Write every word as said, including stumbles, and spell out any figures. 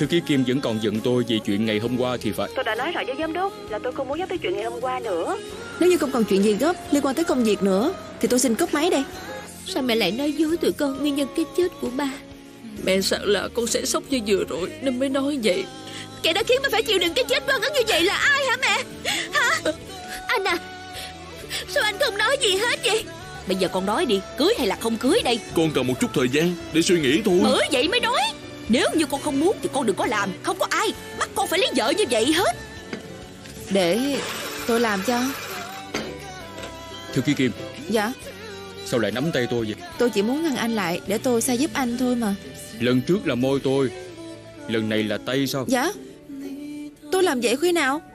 Thư ký Kim vẫn còn giận tôi vì chuyện ngày hôm qua thì phải. Tôi đã nói rồi với giám đốc là tôi không muốn nhắc tới chuyện ngày hôm qua nữa. Nếu như không còn chuyện gì gấp liên quan tới công việc nữa thì tôi xin cúp máy đây. Sao mẹ lại nói dối tụi con nguyên nhân cái chết của ba? Mẹ sợ là con sẽ sốc như vừa rồi nên mới nói vậy. Kẻ đã khiến mẹ phải chịu đựng cái chết bất ức như vậy là ai hả mẹ? Hả? Anh à, sao anh không nói gì hết vậy? Bây giờ con nói đi, cưới hay là không cưới đây? Con cần một chút thời gian để suy nghĩ thôi. Bởi vậy mới nói, nếu như con không muốn thì con đừng có làm. Không có ai bắt con phải lấy vợ như vậy hết. Để tôi làm cho. Thư ký Kim. Dạ. Sao lại nắm tay tôi vậy? Tôi chỉ muốn ngăn anh lại để tôi sai giúp anh thôi mà. Lần trước là môi tôi, lần này là tay sao? Dạ. Tôi làm vậy khi nào?